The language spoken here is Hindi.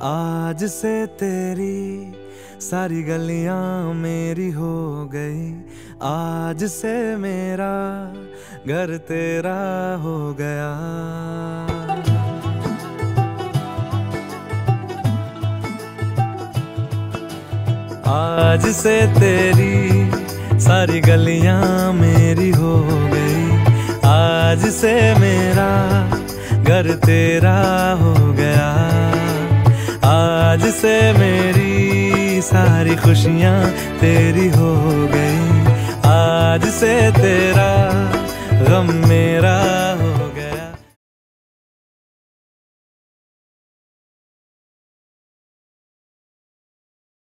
आज से तेरी सारी गलियां मेरी हो गई। आज से मेरा घर तेरा हो गया। आज से तेरी सारी गलियां मेरी हो गई। आज से मेरा घर तेरा हो गया। आज से मेरी सारी खुशियां तेरी हो गई। आज से तेरा गम में